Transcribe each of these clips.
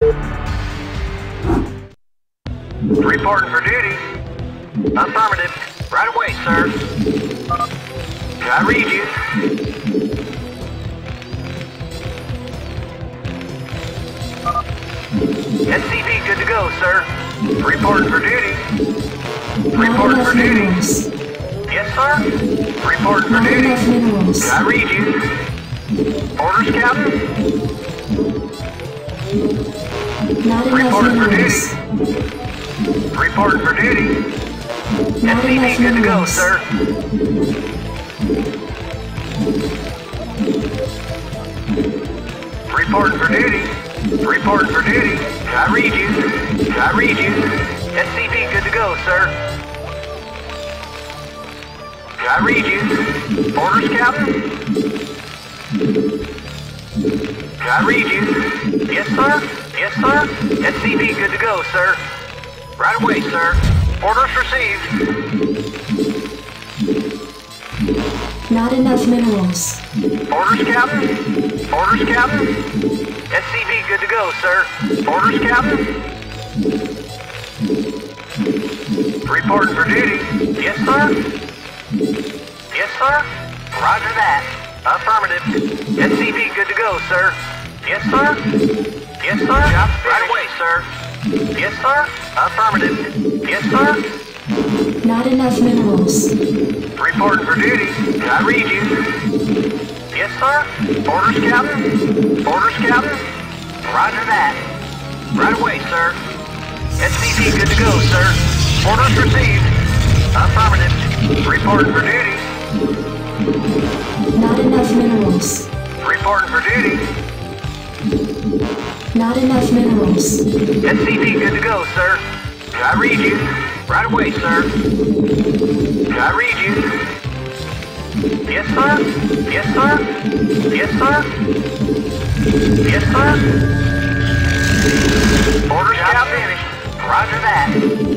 Reporting for duty. Affirmative. Right away, sir. I read you. SCV good to go, sir. Reporting for duty. Reporting for duty. Yes, sir. Reporting for duty. I read you. Orders, Captain. Reporting for duty. Reporting for duty. SCV good to go, sir. Reporting for duty. Reporting for duty. I read you. I read you. SCV good to go, sir. I read you. Orders, Captain. I read you. Yes, sir. Yes, sir. SCV good to go, sir. Right away, sir. Orders received. Not enough minerals. Orders, Captain. Orders, Captain. SCV good to go, sir. Orders, Captain. Reporting for duty. Yes, sir. Yes, sir. Roger that. Affirmative. SCV good to go, sir. Yes, sir. Yes, sir. Right away, sir. Yes, sir. Affirmative. Yes, sir. Not enough minerals. Reporting for duty. I read you. Yes, sir. Orders, Captain. Orders, Captain. Roger that. Right away, sir. SCV good to go, sir. Orders received. Affirmative. Reporting for duty. Not enough minerals. Reporting for duty. Not enough minerals. SCV good to go, sir. I read you. Right away, sir. I read you. Yes, sir. Yes, sir. Yes, sir. Yes, sir. Orders job finished. Roger that.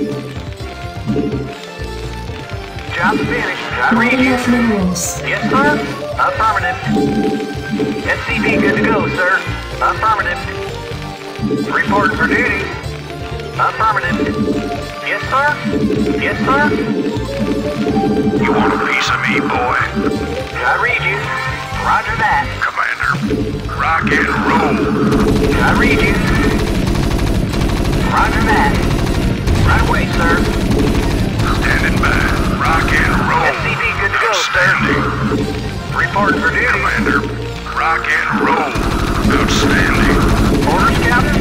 Job finished. I Not read you. enough minerals. Yes, sir. Affirmative. SCV good to go, sir. Affirmative. Reporting for duty. Affirmative. Yes, sir. Yes, sir. You want a piece of me, boy? I read you. Roger that. Commander, rock and roll. I read you. Roger that. Right away, sir. Standing by, rock and roll. SCV good to go, sir. Outstanding. Reporting for duty. Commander, rock and roll. Outstanding. Orders, Captain.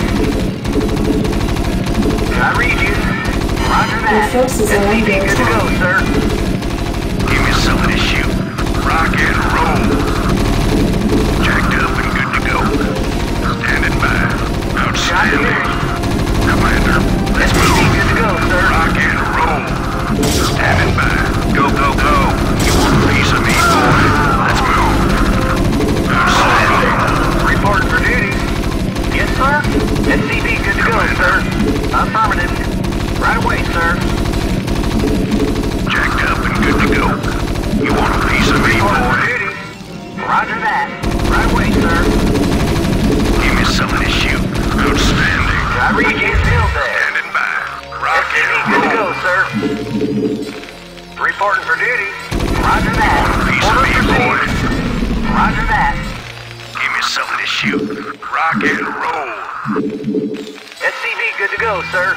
I read you. Roger Your that. forces are SCV under good to go, attack. sir. Give me something to shoot. Rock and roll. Jacked up and good to go. Standing by. Outstanding. Commander, let's SCV move. good to go, sir. Rock and roll. Standing by. Go, go, go. You want a piece of me, boy? Let's move. Outstanding. Reporting for duty. Yes, sir. SCV good to go, sir. Affirmative. Right away, sir. Jacked up and good to go. You want a piece of me, Reporting for boy? duty. Roger that. Right away, sir. Give me something to shoot. Outstanding. I read you. Still there. Standing by. Rock SCV and good to roll. go, sir. Reporting for duty. Roger that. Want a piece of Orders me, boy? received. Roger that. Give me something to shoot. Rock and roll. SCV good to go, sir.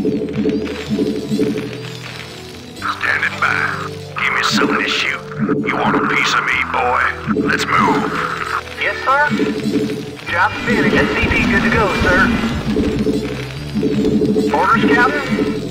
Standing by. Give me something to shoot. You want a piece of me, boy? Let's move. Yes, sir. Job finished. SCV good to go, sir. Orders, Captain.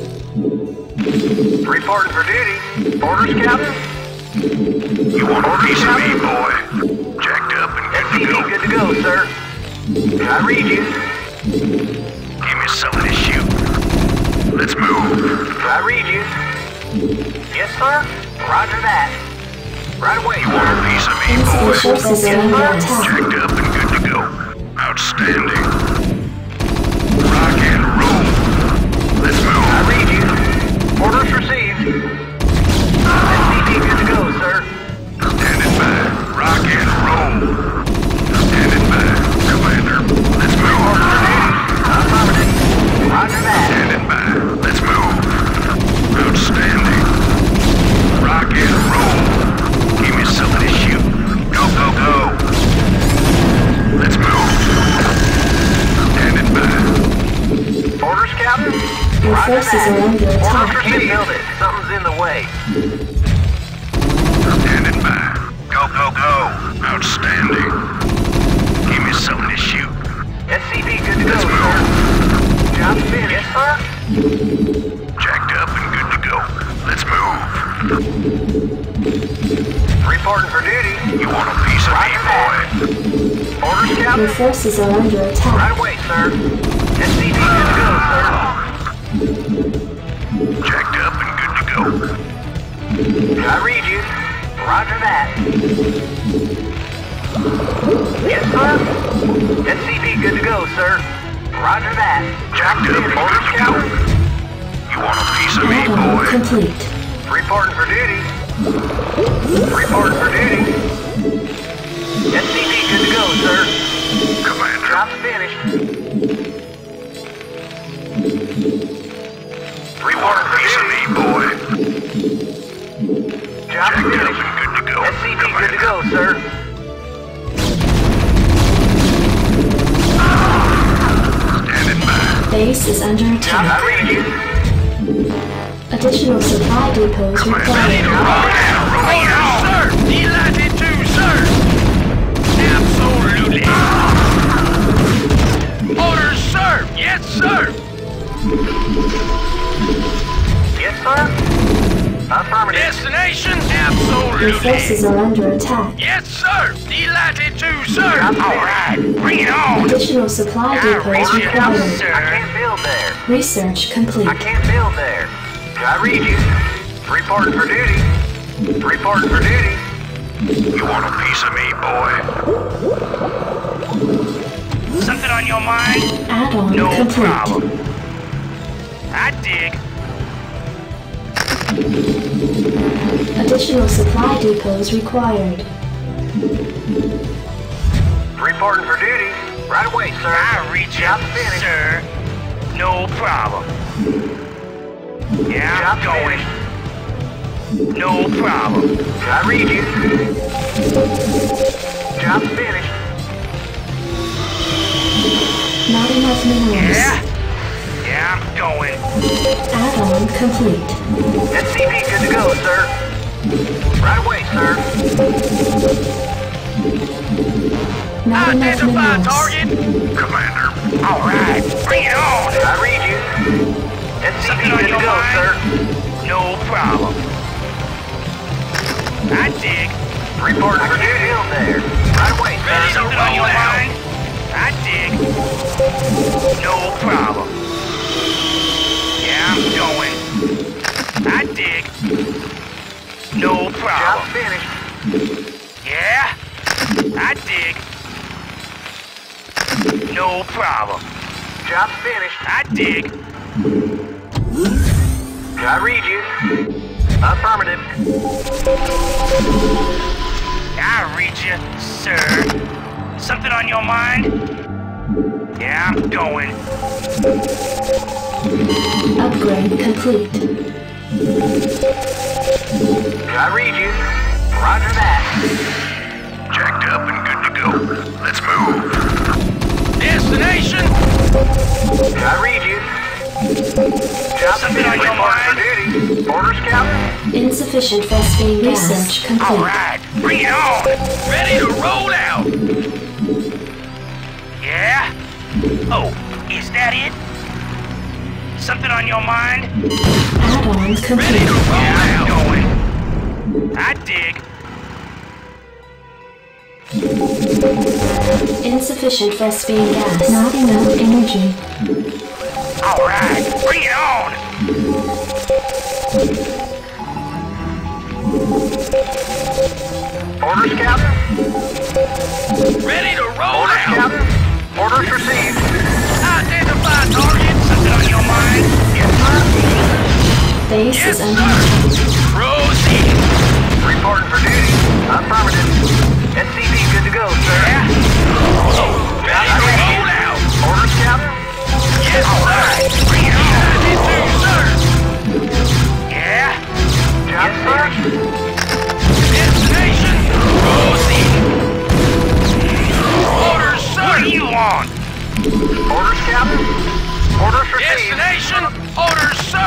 Reporting for duty. Orders, Captain. You want a piece of me, boy? Jacked up and good to SCV go. good to go, sir. I read you. Give me something to shoot. Let's move. I read you. Yes, sir. Roger that. Right away, You want a sir. piece of me, Enemy boy? forces are under attack. Jacked up and good to go. Outstanding. Rock and roll. Let's I move. read you. Orders received. SCV good to go, sir. Standing by. Rock and roll. Standing by. Commander, let's move. Reporting for duty. Your Roger forces that. are under Orders attack. received. Build it. Something's in the way. Standing by. Go, go, go. Outstanding. Give me something to shoot. SCV good to go, sir. Job finished. Yes, sir. Jacked up and good to go. Let's move. Reporting for duty. You want a piece of me, Roger boy? that. Orders, Your Captain. forces are under Right attack. away, sir. SCV good to go, sir. Jacked up and good to go. I read you. Roger that. Yes, sir. SCV good to go, sir. Roger that. Jacked up and Orders, good to go. Captain. You want a piece of me, Add-on boy? complete. Reporting for duty. Reporting for duty. SCV good to go, sir. Commander. Job's finished. You want Reporting a for piece of duty. me, boy? Job's Jacked up finished. and good to go. SCV good to go, sir. Standing by. Base is under Job attack. finished. Additional supply depots required. Sir! Delighted to, sir! Absolutely! Orders, sir! Yes, sir! Yes, sir. Affirmative. Destination? Your forces Absolutely! are under attack. Yes, sir! Delighted to, sir! Job's All finished. right, bring it on! Additional supply depots Orders, Captain. required. sir. I can't build there. Research complete. I can't build there. I read you. Reporting for duty. Reporting for duty. You want a piece of me, boy? Something on your mind? Add-on No complete. problem. I dig. Additional supply depots required. Reporting for duty. Right away, sir. I reach Job's out, finished. sir. No problem. Yeah, I'm Job's going. finished. No problem. I read you. Job's finished. Not enough minerals. Yeah? Yeah, I'm going. Add-on complete. SCV good to go, sir. Right away, sir. Not enough Identify minerals. target. Commander. All right, bring it on. I read you. SCV Something on good to your go, mind? sir. No problem. I dig. Reporting for duty. Build there. Right away, Ready sir. something on your mind? I dig. No problem. Yeah, I'm going. I dig. No Job's problem. finished. Yeah? I dig. No problem. Job's finished. I dig. I read you. Affirmative. I read you, sir. Something on your mind? Yeah, I'm going. Upgrade complete. I read you. Roger that. Jacked up and good to go. Let's move. Destination? I read you. Job's Something finished. on your Reporting for mind? duty. Orders, Captain. Insufficient phosphine gas. Research complete. All right, bring it on. Ready to roll out. Yeah? Oh, is that it? Something on your mind? Add-on Ready to complete. roll out. Going. I dig. Insufficient phosphine gas. Not enough energy. All right, bring it on. Orders, Captain. Ready to roll Orders, out. Captain. Orders received. Identify target. Something on your mind? Yes, sir. Base Yes, is under sir. attack. Proceed. Reporting for duty. Affirmative. SCV good to go, sir. Yeah? Ready to roll out. Orders, Captain. Yes, sir. Bring it on. Sir. Yeah? Job finished. Destination. Proceed. Orders, sir. What do you want? Orders, Captain. Orders received. Destination, orders, sir.